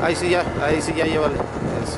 ahí sí ya llévale. Eso.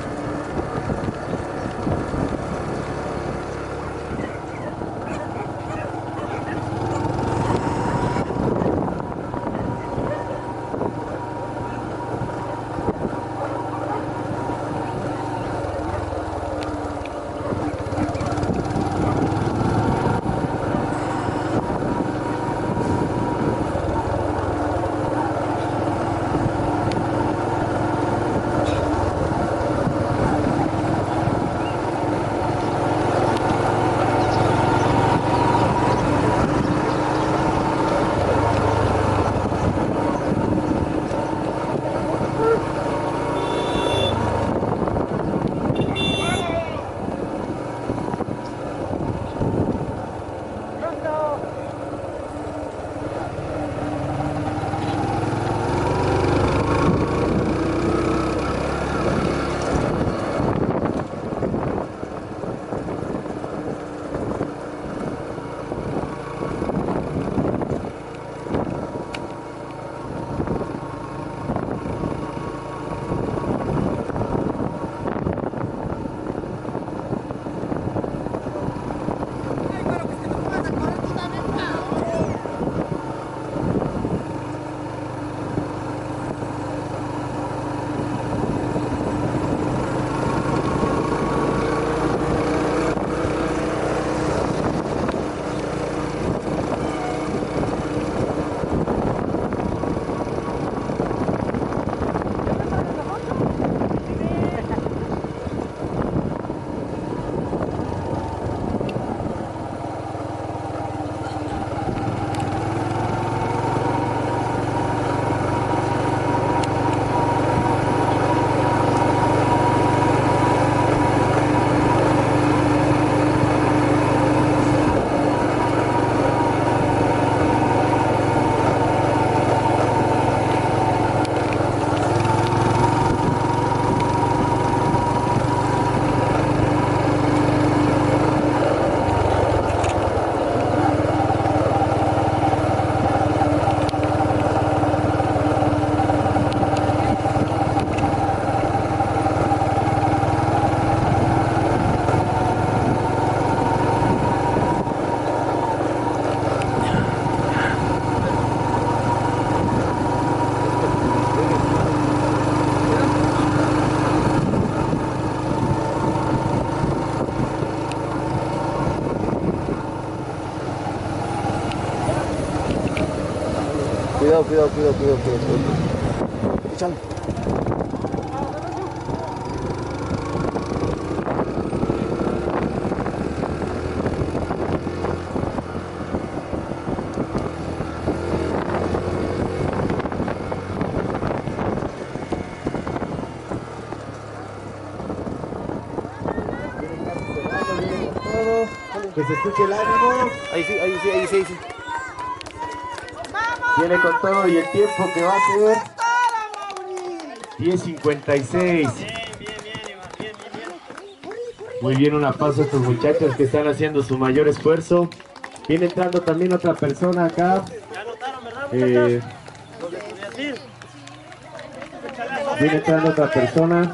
Cuidado. Échale. Que se escuche el ánimo. Ahí sí. Viene con todo y el tiempo que va a ser 10:56. Muy bien, un aplauso a estos muchachos que están haciendo su mayor esfuerzo. Viene entrando también otra persona acá. Viene entrando otra persona.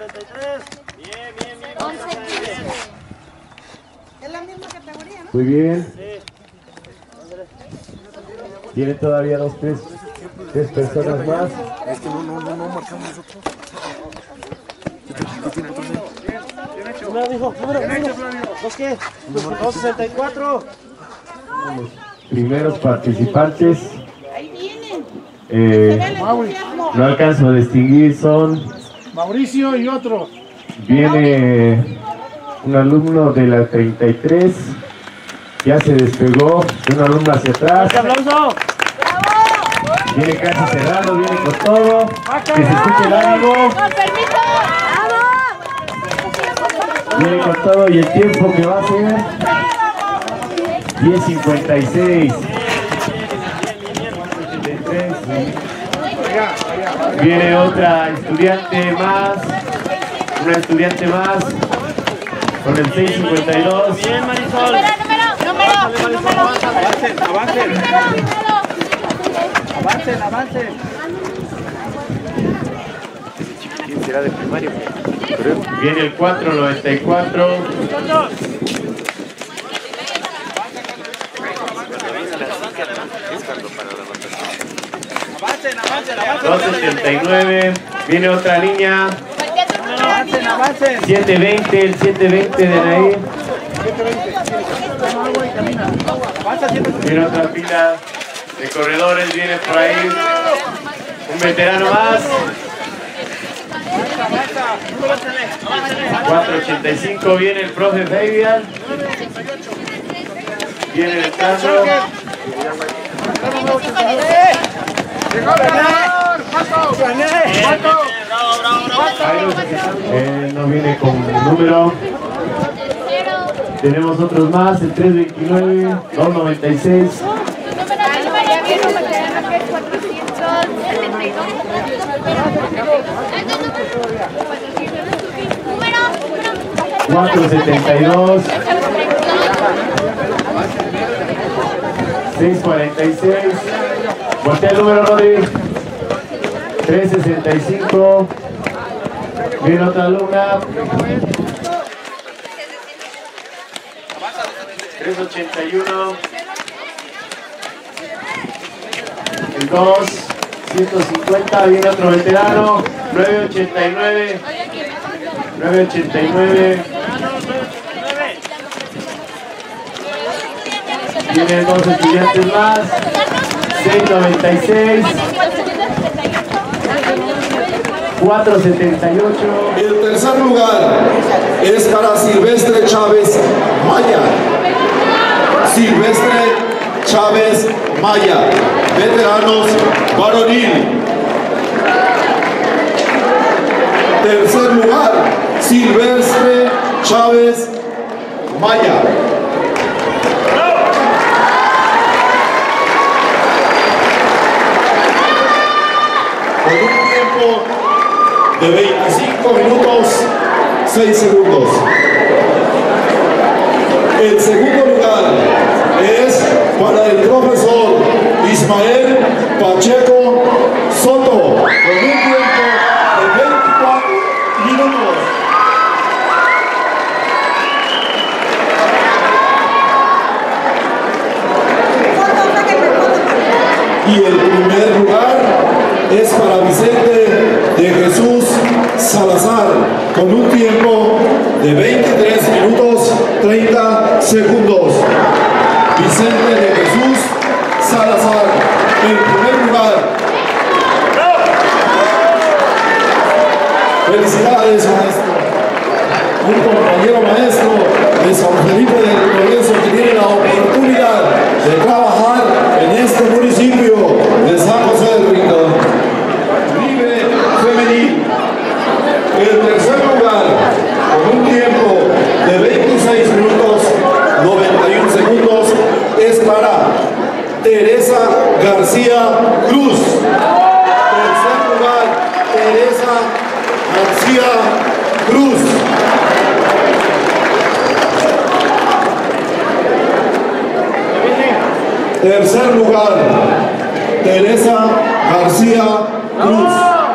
Es la misma categoría, ¿no? Muy bien. Vienen todavía tres personas más. Es que no marcamos nosotros. ¿Qué tiene entonces? Número. ¿Los qué? 264. Los primeros participantes. Ahí vienen. No alcanzo a distinguir, son Mauricio y otro. Viene un alumno de la 33, ya se despegó, un alumno hacia atrás. ¡Aplauso! Viene casi cerrado, viene con todo, que se escuche el ánimo. Viene con todo y el tiempo que va a ser 10:56. Viene otra estudiante más, una estudiante más con el 6:52. Bien, Marisol. Número. Avancen. será de primario. Viene el 494. Avancen, avancen, avancen. 279. Viene otra línea. Avancen, avancen. 720, el 720 de Nair. Viene otra fila de corredores, viene por ahí un veterano más. 485 viene el profe Fabian. Viene el caso. No viene con número. Tenemos otros más, el 329, 296. $472, $646. Voltea el número, Rodri. 365. Viene otra alumna. 381. El 2. 150. Viene otro veterano. 989. 989. Vienen dos estudiantes más. 696. 478. El tercer lugar es para Silvestre Chávez Maya. Silvestre Chávez Maya, veteranos varonil. Tercer lugar, Silvestre Chávez Maya. Con un tiempo de 25 minutos 6 segundos. El segundo lugar es para el profesor Ismael Pacheco Soto, con un tiempo de 24 minutos. Y el primer lugar es para Vicente de Jesús Salazar, con un tiempo de 23 minutos 30 segundos. Vicente de Jesús Salazar, el primer lugar. Felicidades, maestro. Un compañero maestro de San Felipe del Progreso que tiene la oportunidad de trabajar en este municipio de San José del Rincón. Libre femenil. El tercer lugar, con un tiempo de 26 minutos 91 segundos, es para Teresa García Cruz. Tercer lugar, Teresa García Cruz. Tercer lugar, Teresa García Cruz.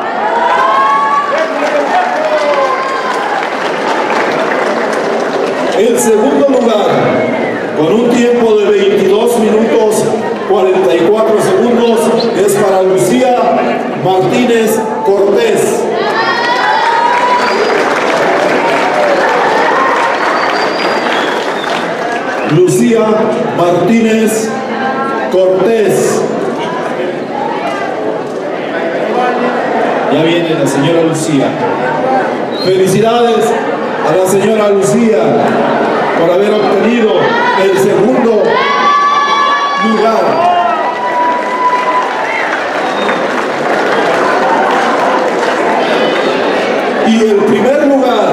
El segundo lugar, con un tiempo de 22 minutos 44 segundos, es para Lucía Martínez Cortés. Lucía Martínez Cortés. Ya viene la señora Lucía. Felicidades a la señora Lucía por haber obtenido el segundo lugar. Y el primer lugar,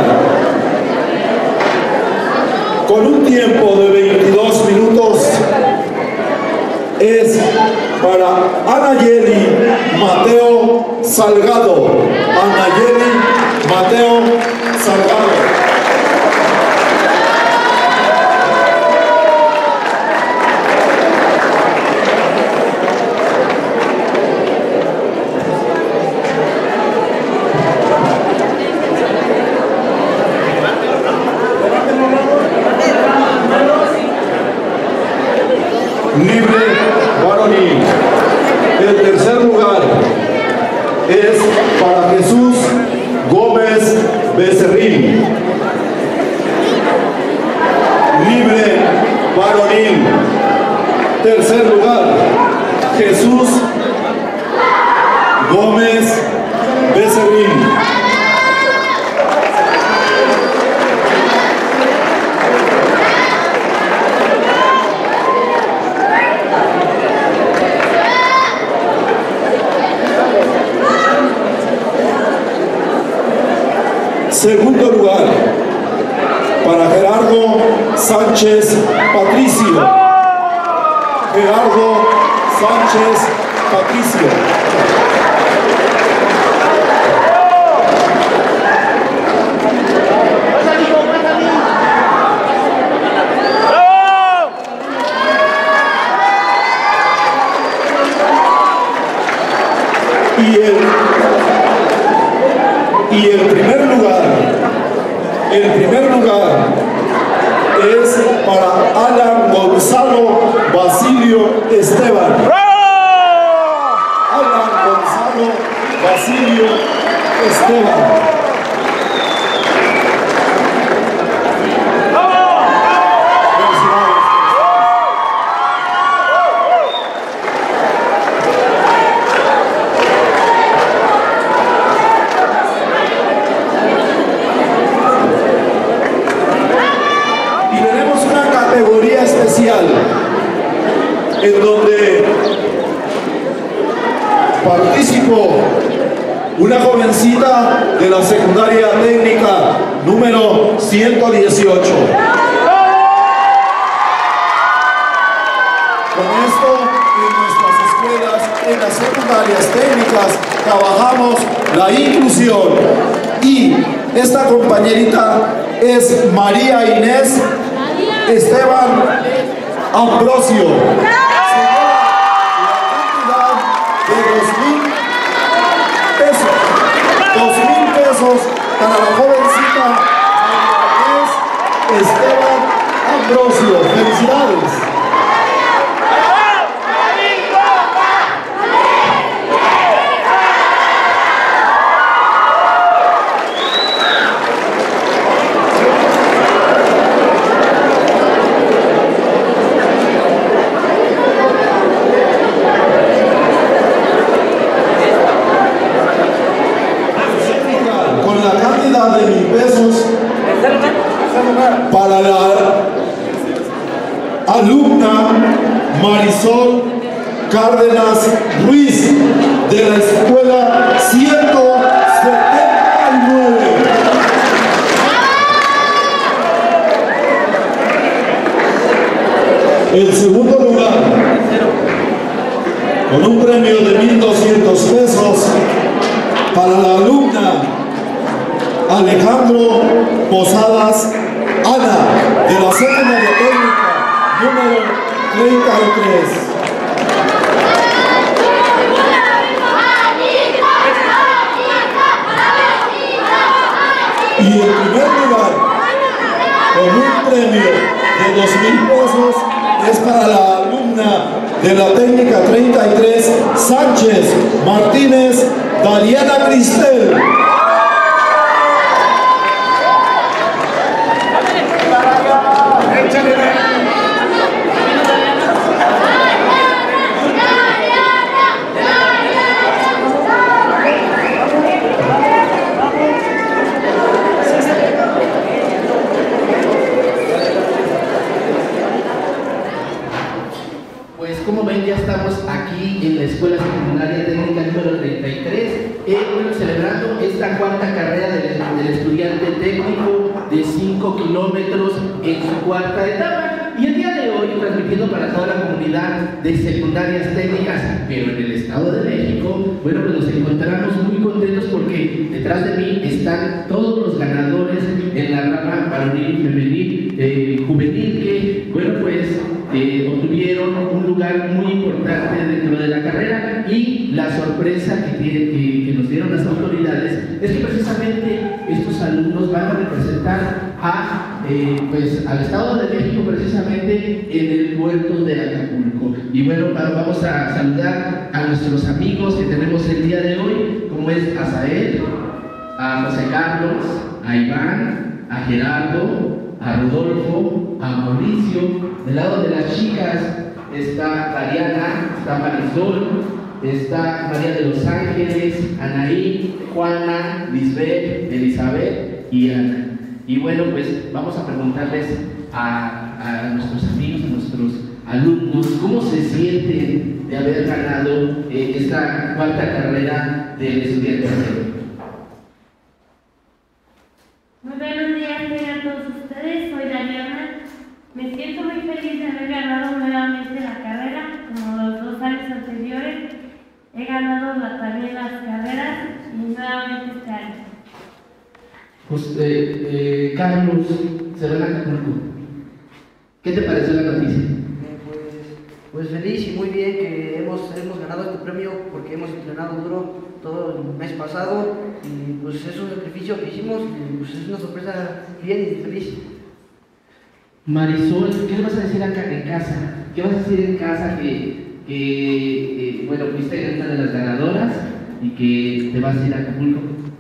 con un tiempo de 22 minutos, es para Anayeli Mateo Salgado. Anayeli Mateo Salgado. Becerril. Libre varonil. Tercer lugar, Jesús Gómez Becerril. Segundo lugar, para Gerardo Sánchez Patricio. Gerardo Sánchez Patricio. Y el primer lugar es para Alan Gonzalo Basilio Esteban. Alan Gonzalo Basilio Esteban. En donde participó una jovencita de la secundaria técnica número 118. Con esto, en nuestras escuelas, en las secundarias técnicas, trabajamos la inclusión. Y esta compañerita es María Inés Esteban Ambrosio. Se lleva la cantidad de 2,000 pesos. 2,000 pesos para la jovencita María Inés Esteban Ambrosio. Felicidades. Para la alumna Marisol Cárdenas Ruiz de la escuela 179. El segundo lugar, con un premio de 1,200 pesos, para la alumna Alejandro Posadas Ana, de la secundaria técnica número 33. Y el primer lugar, con un premio de 2,000 pesos, es para la alumna de la técnica 33, Sánchez Martínez Dariana Cristel. Como ven, ya estamos aquí en la Escuela Secundaria Técnica número 33, celebrando esta cuarta carrera del estudiante técnico de 5 kilómetros en su cuarta etapa. Y el día de hoy, transmitiendo para toda la comunidad de secundarias técnicas, pero en el Estado de México, bueno, pues nos encontramos muy contentos porque detrás de mí están todos los ganadores en la rama varonil y femenil, juvenil, que, bueno, pues obtuvieron un lugar muy importante dentro de la carrera. Y la sorpresa que nos dieron las autoridades es que precisamente estos alumnos van a representar pues, al Estado de México, precisamente en el puerto de Acapulco. Y bueno, vamos a saludar a nuestros amigos que tenemos el día de hoy, como es a Saed, a José Carlos, a Iván, a Gerardo, a Rodolfo, a Mauricio. Del lado de las chicas está Mariana, está Marisol, está María de los Ángeles, Anaí, Juana, Lisbeth, Elizabeth y Ana. Y bueno, pues vamos a preguntarles a nuestros amigos, a nuestros alumnos, ¿cómo se sienten de haber ganado esta cuarta carrera del estudiante? Muy buenos días a todos ustedes, soy Dariana. Me siento muy feliz de haber ganado nuevamente la carrera, como los 2 años anteriores. He ganado también las carreras y nuevamente este año. Carlos, se va a Acapulco. ¿Qué te pareció la noticia? Pues feliz y muy bien que hemos ganado este premio porque hemos entrenado duro todo el mes pasado y pues es un sacrificio que hicimos y pues es una sorpresa bien y feliz. Marisol, ¿qué le vas a decir acá en casa? ¿Qué vas a decir en casa bueno, fuiste una de las ganadoras y que te vas a ir a Acapulco?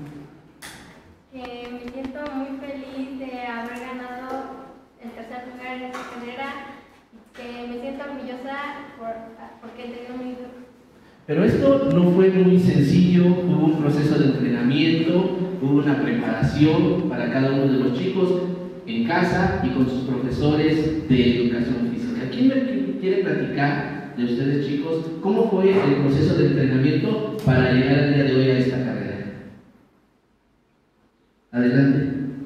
Que me siento muy feliz de haber ganado el tercer lugar en esta carrera, que me siento orgullosa porque he tenido muy duro. Pero esto no fue muy sencillo, hubo un proceso de entrenamiento, hubo una preparación para cada uno de los chicos en casa y con sus profesores de educación física. ¿Quién me quiere platicar de ustedes, chicos, cómo fue el proceso de entrenamiento para llegar al día de hoy a esta carrera? Adelante.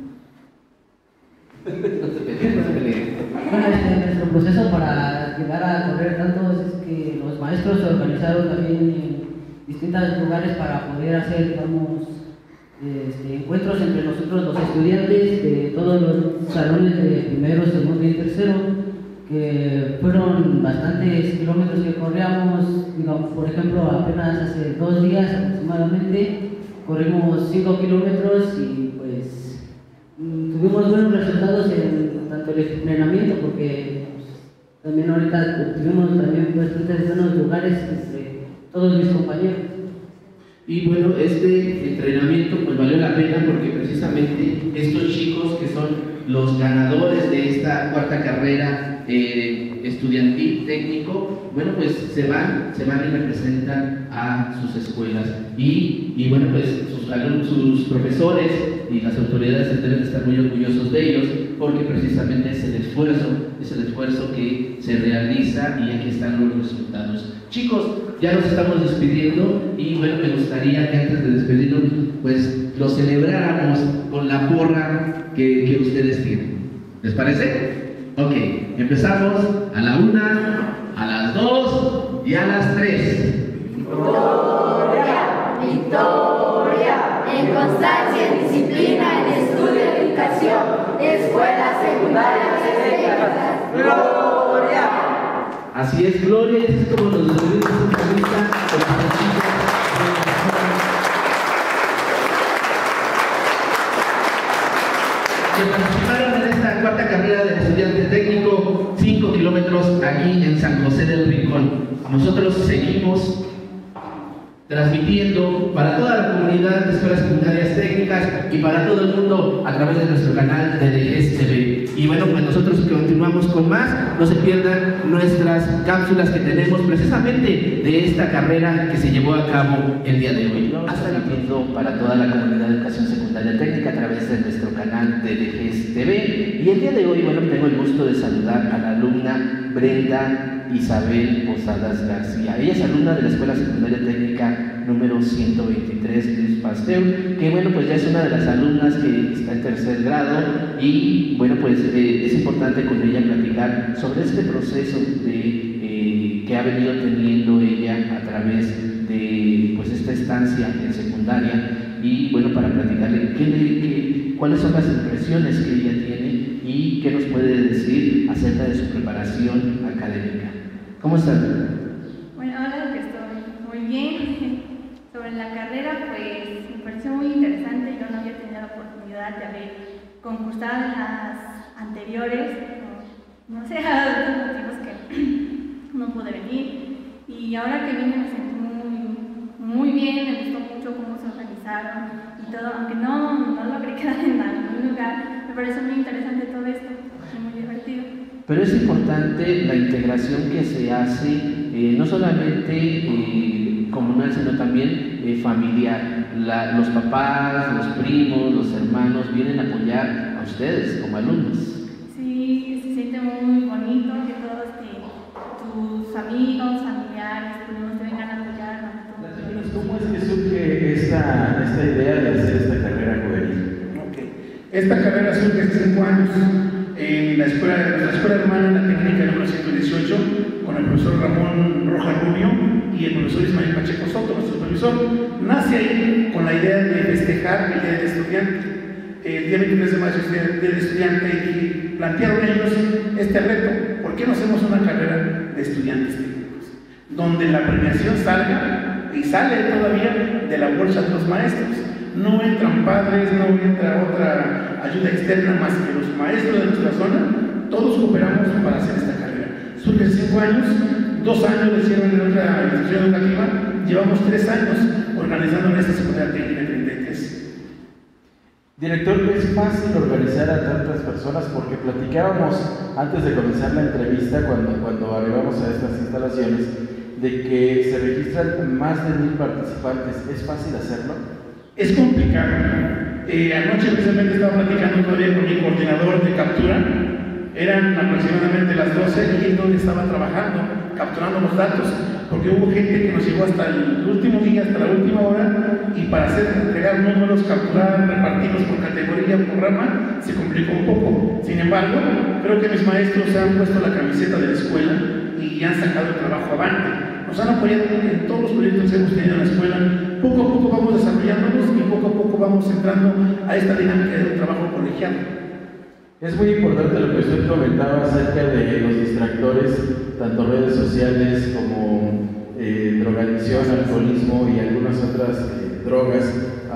Bueno, nuestro proceso para llegar a correr tanto es que los maestros se organizaron también en distintos lugares para poder hacer, digamos, encuentros entre nosotros los estudiantes de todos los salones de primero, segundo y tercero, que fueron bastantes kilómetros que corríamos. Digamos, por ejemplo, apenas hace 2 días aproximadamente corrimos 5 kilómetros y pues tuvimos buenos resultados en tanto el entrenamiento, porque pues, también ahorita tuvimos también bastantes buenos lugares entre todos mis compañeros. Y bueno, este entrenamiento pues valió la pena porque precisamente estos chicos que son los ganadores de esta cuarta carrera estudiantil técnico, bueno, pues se van y representan a sus escuelas y bueno, pues sus profesores y las autoridades deben estar muy orgullosos de ellos porque precisamente es el esfuerzo que se realiza y aquí están los resultados. Chicos, ya nos estamos despidiendo y bueno, me gustaría que antes de despedirnos pues lo celebráramos con la porra que ustedes tienen. ¿Les parece? Ok, empezamos a la 1, a las 2 y a las 3. Victoria, victoria, en constancia, en disciplina, en estudio, en educación, escuela secundaria, gloria. Así es, gloria, y así es como nos despedimos de esta entrevista con los chicos. Que participaron en esta cuarta carrera del estudiante técnico, 5 kilómetros aquí en San José del Rincón. Nosotros seguimos transmitiendo para toda la comunidad de escuelas secundarias técnicas y para todo el mundo a través de nuestro canal de DGES TV. Y bueno, pues nosotros continuamos con más. No se pierdan nuestras cápsulas que tenemos precisamente de esta carrera que se llevó a cabo el día de hoy. Hasta transmitiendo para toda la comunidad de educación secundaria técnica a través de nuestro canal de DGES TV. Y el día de hoy, bueno, tengo el gusto de saludar a la alumna Brenda Isabel Posadas García. Ella es alumna de la Escuela Secundaria Técnica número 123 Luis Pasteur, que bueno, pues ya es una de las alumnas que está en tercer grado y bueno, pues es importante con ella platicar sobre este proceso que ha venido teniendo ella a través de pues esta estancia en secundaria y bueno, para platicarle cuáles son las impresiones que ella tiene y qué nos puede decir acerca de su preparación académica. ¿Cómo estás? Bueno, ahora que estoy muy bien. Sobre la carrera, pues me pareció muy interesante. Yo no había tenido la oportunidad de haber concursado en las anteriores, no sé, a otros motivos que no pude venir. Y ahora que vine me sentí muy bien, me gustó mucho cómo se organizaron y todo, aunque no logré quedar en la lugar. Me parece muy interesante todo esto y muy divertido. Pero es importante la integración que se hace, no solamente comunal, sino también familiar. Los papás, los primos, los hermanos vienen a apoyar a ustedes como alumnos. Sí, se siente muy bonito que todos tus amigos, familiares, primos te vengan a apoyar. ¿Cómo es que surge esta idea de hacer esta carrera juvenil? Okay. Esta carrera surge hace 5 años en nuestra escuela hermana, la técnica número 118, con el profesor Ramón Roja Rubio y el profesor Ismael Pacheco Soto, nuestro supervisor. Nace ahí con la idea de festejar el Día del Estudiante. El día 23 de mayo es el Día del Estudiante y plantearon ellos este reto: ¿por qué no hacemos una carrera de estudiantes técnicos? Donde la premiación salga, y sale todavía, de la bolsa de los maestros. No entran padres, no entra otra ayuda externa más que los maestros de nuestra zona. Todos cooperamos para hacer esta carrera. Surge en 5 años, 2 años lo hicieron en otra institución educativa, llevamos 3 años organizando en esta secundaria técnica 33. Director, ¿es fácil organizar a tantas personas? Porque platicábamos antes de comenzar la entrevista, cuando arribamos a estas instalaciones, de que se registran más de 1000 participantes. ¿Es fácil hacerlo? Es complicado. Anoche precisamente estaba platicando todavía con mi coordinador de captura. Eran aproximadamente las 12 y él donde estaba trabajando, capturando los datos, porque hubo gente que nos llegó hasta el último día, hasta la última hora, y para entregar números, capturar, repartirlos por categoría, por rama, se complicó un poco. Sin embargo, creo que mis maestros se han puesto la camiseta de la escuela y han sacado el trabajo avante. Nos han apoyado en todos los proyectos que hemos tenido en la escuela. Poco a poco vamos desarrollándonos y poco a poco vamos entrando a esta dinámica de un trabajo colegiado. Es muy importante lo que usted comentaba acerca de los distractores, tanto redes sociales como drogadicción, alcoholismo y algunas otras drogas.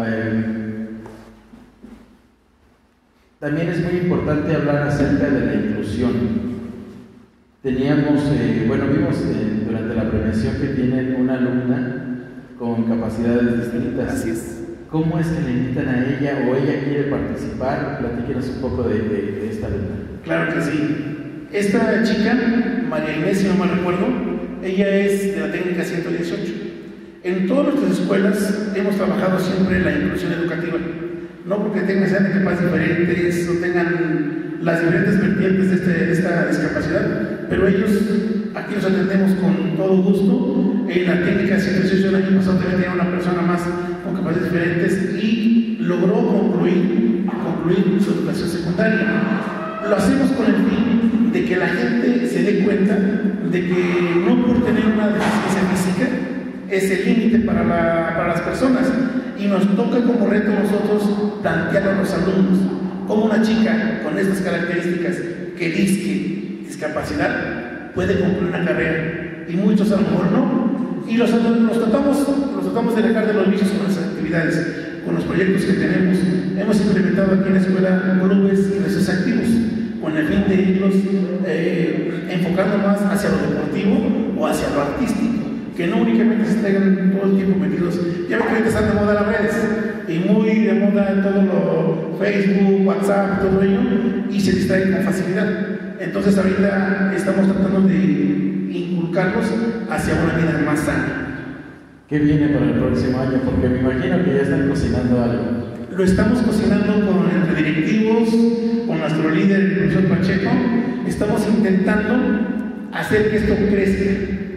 También es muy importante hablar acerca de la inclusión. Teníamos, vimos durante la premiación que tienen una alumna con capacidades distintas. Así es. ¿Cómo es que le invitan a ella o ella quiere participar? Platíquenos un poco de esta alumna. Claro que sí. Esta chica, María Inés, si no mal recuerdo, ella es de la técnica 118. En todas nuestras escuelas hemos trabajado siempre la inclusión educativa. No porque sean de capas diferentes o tengan las diferentes vertientes de esta discapacidad, pero ellos, aquí los atendemos con todo gusto. En la técnica 118 el año pasado también tenía una persona más con capacidades diferentes y logró concluir su educación secundaria. Lo hacemos con el fin de que la gente se dé cuenta de que no por tener una deficiencia física es el límite para las personas, y nos toca como reto nosotros plantear a los alumnos como una chica con estas características que dice discapacidad puede concluir una carrera, y muchos a lo mejor no. Y los tratamos de alejar de los vicios con las actividades, con los proyectos que tenemos. Hemos implementado aquí en la escuela clubes y recursos activos, con el fin de irlos enfocando más hacia lo deportivo o hacia lo artístico, que no únicamente se estén todo el tiempo metidos. Ya ven que ahorita están de moda las redes, y muy de moda todo lo Facebook, WhatsApp, todo ello, y se distraen con facilidad. Entonces ahorita estamos tratando de inculcarlos hacia una vida más sana. ¿Qué viene para el próximo año? Porque me imagino que ya están cocinando algo. Lo estamos cocinando entre directivos, con nuestro líder, el profesor Pacheco. Estamos intentando hacer que esto crezca.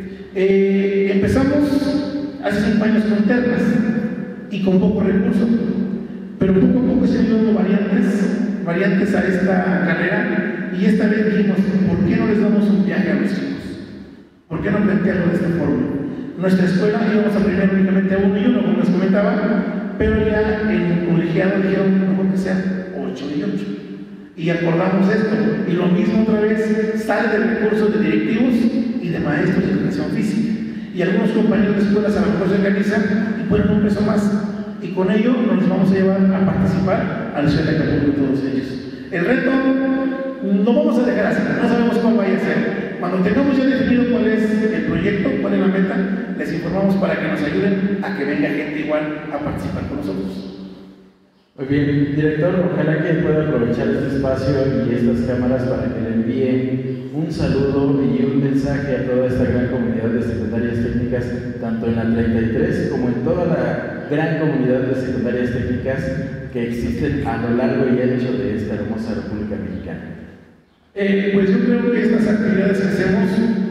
Empezamos hace 5 años con ternas y con pocos recursos, pero poco a poco se han ido dando variantes a esta carrera, y esta vez dijimos, ¿por qué no les damos un viaje a los chicos? ¿Por qué no plantearlo de esta forma? Nuestra escuela íbamos a premiar únicamente a 1 y 1, como les comentaba, pero ya en el colegiado dijeron mejor que sean 8 y 8. Y acordamos esto, y lo mismo otra vez sale de recursos de directivos y de maestros de educación física. Y algunos compañeros de escuelas a lo mejor se organizan y ponen un peso más. Y con ello nos vamos a llevar a participar a la ciudad de Acapulco todos ellos. El reto lo vamos a dejar así, no sabemos cuál vaya a ser. Cuando tengamos ya definido cuál es el proyecto, cuál es la meta, les informamos para que nos ayuden a que venga gente igual a participar con nosotros. Muy bien, director, ojalá que pueda aprovechar este espacio y estas cámaras para que le envíe un saludo y un mensaje a toda esta gran comunidad de secundarias técnicas, tanto en la 33 como en toda la gran comunidad de secundarias técnicas que existen a lo largo y ancho de esta hermosa República Mexicana. Pues yo creo que estas actividades que hacemos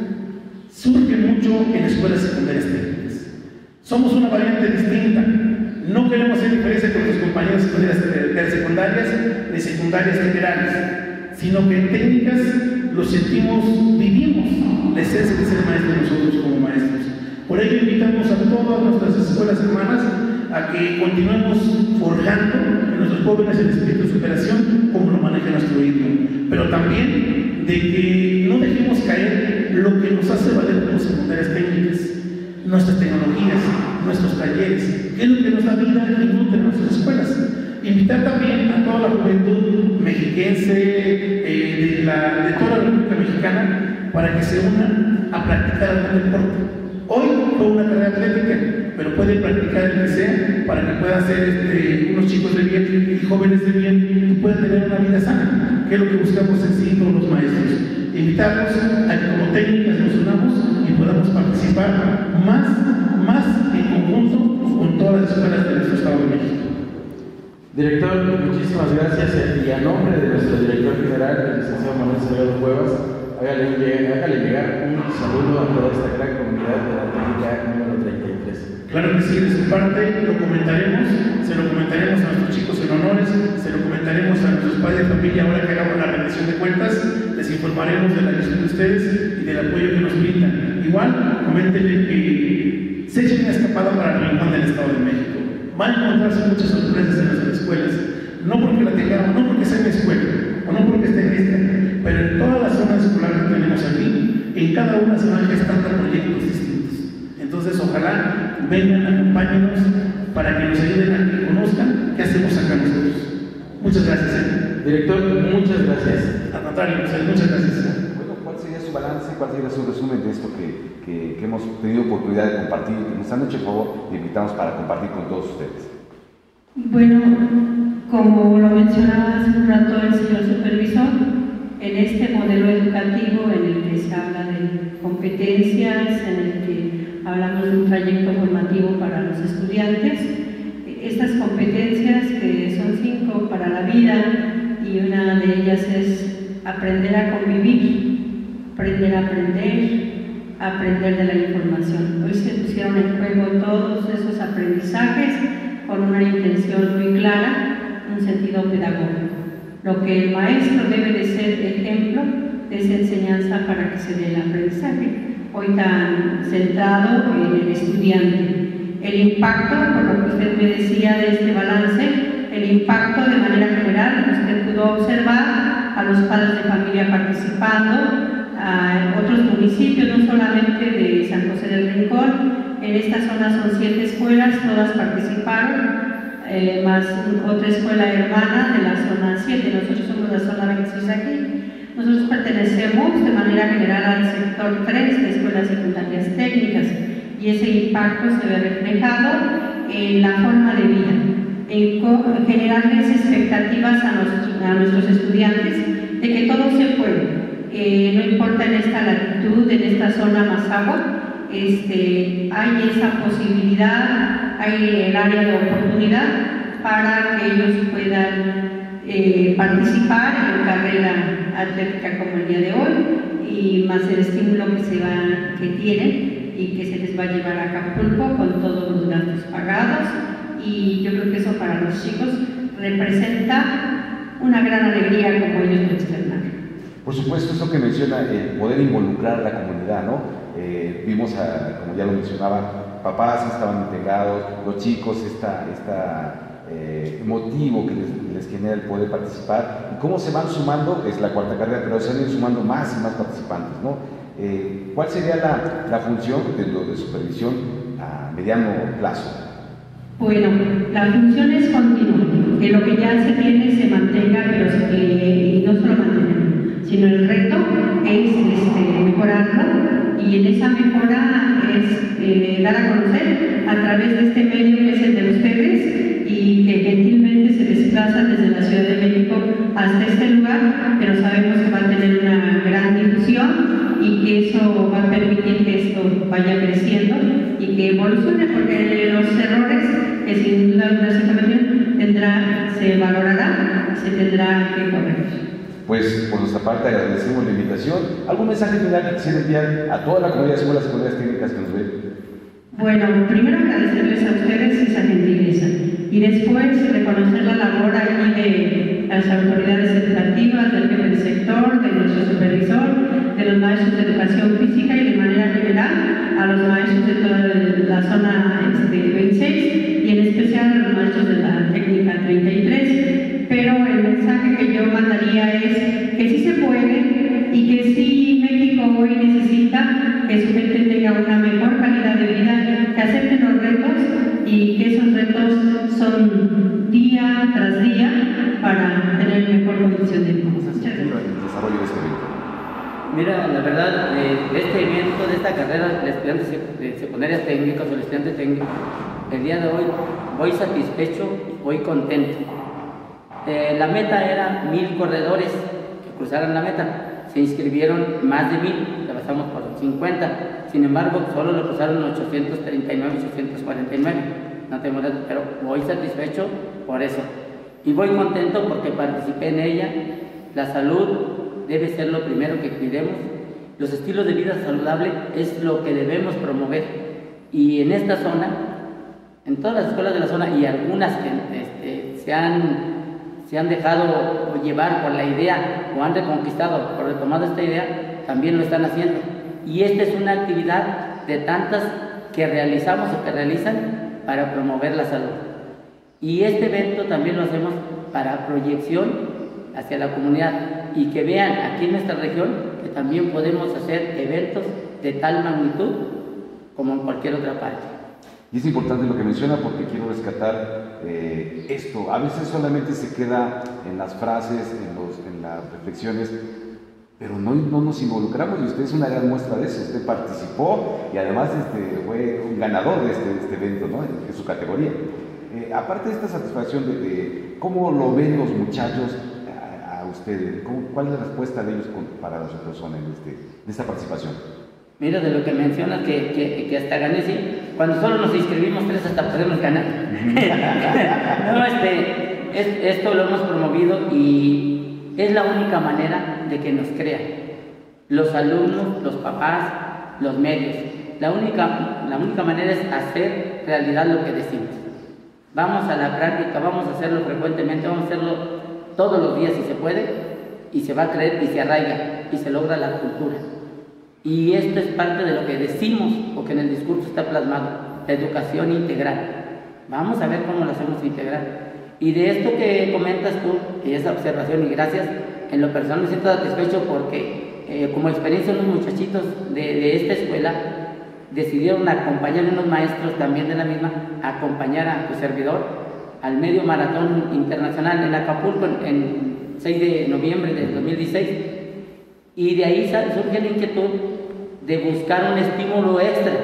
surgen mucho en escuelas secundarias técnicas. Somos una variante distinta. No queremos hacer diferencia con los compañeros de secundarias ni secundarias generales, sino que en técnicas lo sentimos, vivimos la esencia de ser maestros nosotros como maestros. Por ello invitamos a todas nuestras escuelas hermanas a que continuemos forjando en nuestros jóvenes el espíritu de superación como lo maneja nuestro idioma, pero también de que no dejemos caer lo que nos hace valer como secundarias técnicas, nuestras tecnologías, nuestros talleres, que es lo que nos da vida y nutre en nuestras escuelas. Invitar también a toda la juventud mexiquense de toda la República Mexicana para que se unan a practicar algún deporte. Hoy fue una carrera atlética, pero pueden practicar el que sea para que puedan ser unos chicos de bien y jóvenes de bien y puedan tener una vida sana, que es lo que buscamos en sí todos los maestros. Invitarlos a que como técnicas nos unamos y podamos participar más en conjunto con todas las escuelas de nuestro Estado de México. Director, muchísimas gracias y a nombre de nuestro director general, el licenciado Manuel Salgado Cuevas, hágale llegar un saludo a toda esta gran comunidad de la técnica número 33. Claro que sí, de su parte lo comentaremos, se lo comentaremos a nuestros chicos en honores, se lo comentaremos a nuestros padres de familia ahora que hagamos la rendición de cuentas, les informaremos de la gestión de ustedes y del apoyo que nos brindan. Igual, coméntenle que se echen una escapada para el rincón del Estado de México. Van a encontrarse muchas sorpresas en nuestras escuelas, no porque la tengamos, no porque sea mi escuela, o no porque esté en esta, pero en todas las zonas escolares que tenemos aquí, en cada una se van gestando proyectos distintos. Entonces, ojalá vengan, acompáñenos para que nos ayuden a que conozcan qué hacemos acá nosotros. Muchas gracias. Director, muchas gracias. Al contrario, muchas gracias. Bueno, ¿cuál sería su balance, cuál sería su resumen de esto que hemos tenido oportunidad de compartir, que nos han hecho el favor y invitamos para compartir con todos ustedes? Bueno, como lo mencionaba hace un rato el señor supervisor, en este modelo educativo en el que se habla de competencias, en el que hablamos de un trayecto formativo para los estudiantes, estas competencias que son 5 para la vida y una de ellas es aprender a convivir, aprender a aprender de la información. Hoy se pusieron en juego todos esos aprendizajes con una intención muy clara, un sentido pedagógico. Lo que el maestro debe de ser ejemplo de esa enseñanza para que se dé el aprendizaje, hoy tan centrado en el estudiante. El impacto, por lo que usted me decía de este balance, el impacto de manera general, usted pudo observar a los padres de familia participando, a otros municipios, no solamente de San José del Rincón. En esta zona son 7 escuelas, todas participaron, más otra escuela hermana de la zona 7, nosotros somos la zona 26 aquí. Nosotros pertenecemos de manera general al sector 3 de escuelas secundarias técnicas y ese impacto se ve reflejado en la forma de vida, en generarles expectativas a nuestros estudiantes de que todo se puede. No importa en esta latitud, en esta zona más agua, hay esa posibilidad, hay el área de oportunidad para que ellos puedan participar en carrera atlética como el día de hoy y más el estímulo que tienen y que se les va a llevar a Acapulco con todos los gastos pagados, y yo creo que eso para los chicos representa una gran alegría como ellos lo externan. Por supuesto, eso que menciona, el poder involucrar a la comunidad, ¿no? Vimos, como ya lo mencionaba, papás estaban integrados, los chicos, motivo que les genera el poder participar, y cómo se van sumando, es la cuarta carrera, pero se han ido sumando más y más participantes, ¿no? ¿Cuál sería la función de supervisión a mediano plazo? Bueno, la función es continua, que lo que ya se tiene se mantenga, pero y no solo mantener, sino el reto es mejorarlo, y en esa mejora es dar a conocer a través de este medio que es el de ustedes y que gentilmente se les Ciudad de México hasta este lugar, pero sabemos que va a tener una gran difusión y que eso va a permitir que esto vaya creciendo y que evolucione, porque los errores que sin duda alguna se cometieron se valorará, se tendrá que corregir. Pues por nuestra parte agradecemos la invitación. ¿Algún mensaje final que quisiera enviar a toda la comunidad de escuelas secundarias técnicas que nos ven? Bueno, primero agradecerles a ustedes esa gentileza y después reconocer la labor aquí de las autoridades educativas, del jefe del sector, de nuestro supervisor, de los maestros de educación física y de manera general a los maestros de toda la zona 26 y en especial a los maestros de la técnica 33. Pero el mensaje que yo mandaría es que sí se puede y que sí México hoy necesita que su gente tenga una mejor calidad de vida, que acepten los retos y que esos retos son día tras día para tener mejor condición de vida. Muchas gracias. El desarrollo de este evento. Mira, la verdad, de este evento, de esta carrera de estudiantes de secundarias técnicas o de estudiantes técnicos, el día de hoy voy satisfecho, voy contento. La meta era 1000 corredores que cruzaran la meta. Se inscribieron más de 1000, ya pasamos por 50. Sin embargo, solo lo cruzaron 839, 849. No tengo nada, pero voy satisfecho por eso. Y voy contento porque participé en ella. La salud debe ser lo primero que cuidemos. Los estilos de vida saludable es lo que debemos promover. Y en esta zona, en todas las escuelas de la zona y algunas que se han dejado llevar por la idea o han reconquistado o retomado esta idea, también lo están haciendo. Y esta es una actividad de tantas que realizamos o que realizan para promover la salud. Y este evento también lo hacemos para proyección hacia la comunidad y que vean aquí en nuestra región que también podemos hacer eventos de tal magnitud como en cualquier otra parte. Y es importante lo que menciona porque quiero rescatar esto. A veces solamente se queda en las frases, en las reflexiones, pero no nos involucramos y usted es una gran muestra de eso. Usted participó y además fue un ganador de este evento, ¿no? en su categoría. Aparte de esta satisfacción de cómo lo ven los muchachos a ustedes, ¿cuál es la respuesta de ellos para su persona en esta participación? Mira, de lo que mencionas, que hasta gané, sí. Cuando solo nos inscribimos 3 hasta podemos ganar. No, esto lo hemos promovido y es la única manera de que nos crean. Los alumnos, los papás, los medios. La única manera es hacer realidad lo que decimos. Vamos a la práctica, vamos a hacerlo frecuentemente, vamos a hacerlo todos los días si se puede, y se va a creer y se arraiga y se logra la cultura. Y esto es parte de lo que decimos o que en el discurso está plasmado, la educación integral. Vamos a ver cómo lo hacemos integral. Y de esto que comentas tú, y esa observación, y gracias, en lo personal me siento satisfecho porque como experiencia unos muchachitos de esta escuela decidieron acompañar a unos maestros también de la misma, acompañar a tu servidor al medio maratón internacional en Acapulco en 6 de noviembre del 2016. Y de ahí surge la inquietud de buscar un estímulo extra.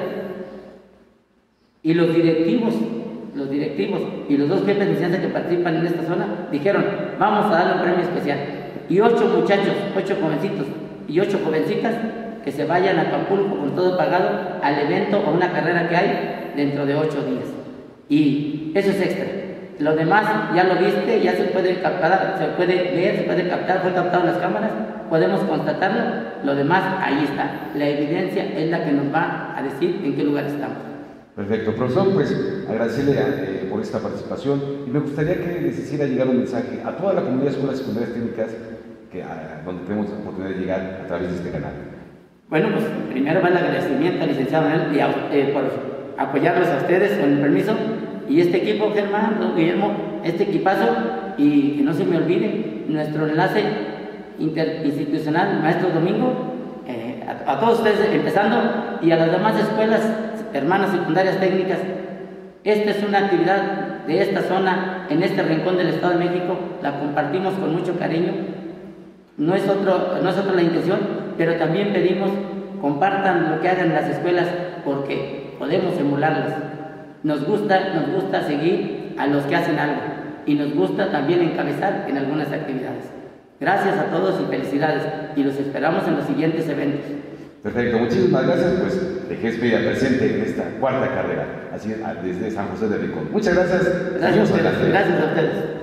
Y los directivos y los 2 jefes de enseñanza que participan en esta zona dijeron, vamos a darle un premio especial. Y 8 muchachos, 8 jovencitos y 8 jovencitas que se vayan a Acapulco con todo pagado al evento o una carrera que hay dentro de 8 días. Y eso es extra. Lo demás ya lo viste, ya se puede captar, se puede ver, se puede captar, fue captado en las cámaras, podemos constatarlo. Lo demás ahí está. La evidencia es la que nos va a decir en qué lugar estamos. Perfecto, profesor, pues agradecerle por esta participación y me gustaría que les hiciera llegar un mensaje a toda la comunidad de escuelas secundarias técnicas donde tenemos la oportunidad de llegar a través de este canal. Bueno, pues primero va el agradecimiento al licenciado Manuel por apoyarlos a ustedes con el permiso y este equipo, Germán, don Guillermo, este equipazo, y que no se me olvide nuestro enlace interinstitucional, maestro Domingo, a todos ustedes empezando y a las demás escuelas hermanas secundarias técnicas. Esta es una actividad de esta zona, en este rincón del Estado de México, la compartimos con mucho cariño. No es otra la intención, pero también pedimos compartan lo que hagan en las escuelas porque podemos emularlas. Nos gusta seguir a los que hacen algo y nos gusta también encabezar en algunas actividades. Gracias a todos y felicidades, y los esperamos en los siguientes eventos. Perfecto, muchísimas gracias, pues de GESPE presente en esta cuarta carrera, así desde San José de Rincón. Muchas gracias. Gracias a ustedes.